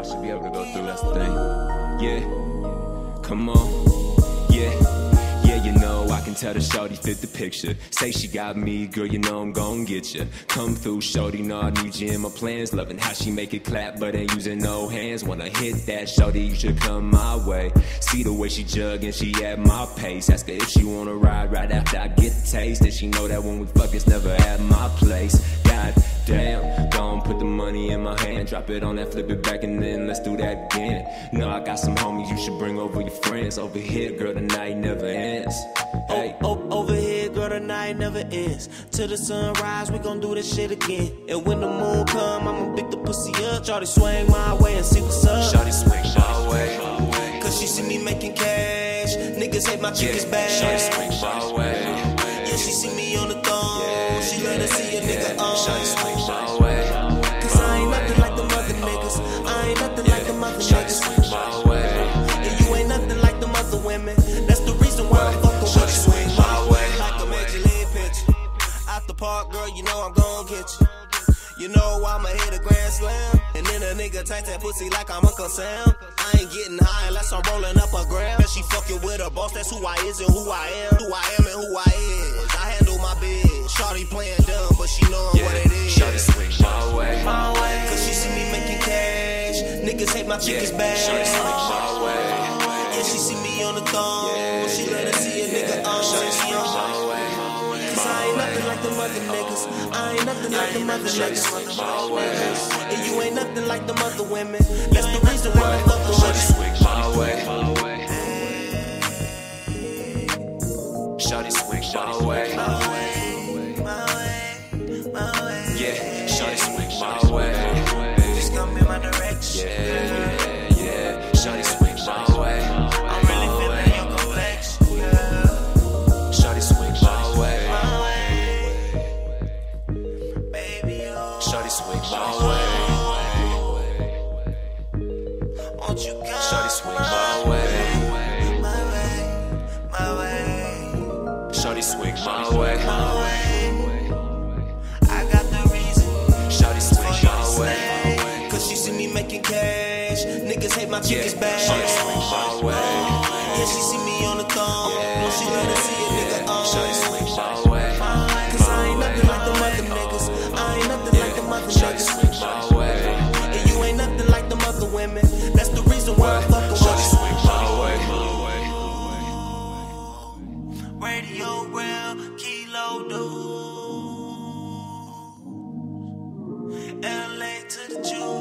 I should be able to go through, that's the thing. Yeah, come on, yeah. Yeah, you know, I can tell the shorty fit the picture. Say she got me, girl, you know I'm gon' get you. Come through, shorty, know I need you in my plans. Loving how she make it clap, but ain't using no hands. Wanna hit that, shorty, you should come my way. See the way she jug and she at my pace. Ask her if she wanna ride right after I get the taste. And she know that when we fuck, it's never at my place. God damn, gon' put the money in my hand. Drop it on that, flip it back, and then let's do that again. No, I got some homies, you should bring over your friends. Over here, girl, the night never ends. Hey. Over here, girl, the night never ends. Till the sunrise, we gon' do this shit again. And when the moon come, I'ma pick the pussy up. Shawty swing my way and see what's up. Shawty swing my way. Cause she see me making cash. Niggas hate my chickens bad. Shawty swing my way. Yeah, she see me on the thong. She love to see a nigga on. Shawty swing my way. Cause I ain't nothing like them other niggas. I ain't nothing like them other Shawty niggas. swing my way. And you ain't nothing like them other women. That's the reason why I'm fucking with you. Swing my way. Like a major league pitcher. Out the park, girl, you know I'm gon' get you. You know I'ma hit a grand slam. And then a nigga taste that pussy like I'm Uncle Sam. I ain't getting high unless I'm rolling up a gram. And she fucking with a boss, that's who I is and who I am. Who I am and who I is. I handle my biz. Shawty playing dumb, but she knowin' what it is. Shawty swing my way. My way. Cause she see me making cash. Niggas hate my chickens bad. Shawty swing my way. And she see me on the thong. She let her see a nigga on. Shawty swing my way. Cause I ain't nothing like them other niggas. I ain't nothing like them other niggas. And you ain't nothing like them other women. That's the reason why I'm fucking with you. Swing my way. Shawty swing my way. Yeah, shawty swing my way. Just come in my direction. Yeah. Shawty swing my way. I'm really feeling your complexion. Shawty swing my way. Baby, oh. Shawty swing my way. Won't you come? Shawty swing my way. My way. Shawty swing my way. I got the reason. Shawty swing my way. Cause she see me making cash. Niggas hate my chickens bad. Shawty swing my way. Yeah, she see me on the thong. She let her see a nigga on. Shawty swing my way. Cause I ain't nothing like them other niggas. I ain't nothing like them other Shawty niggas. swing my way. And you ain't nothing like them other women. That's the reason why I'm fucking with Shawty you. swing my way. Radio Rell, Kilo Duece. LA to the Duece.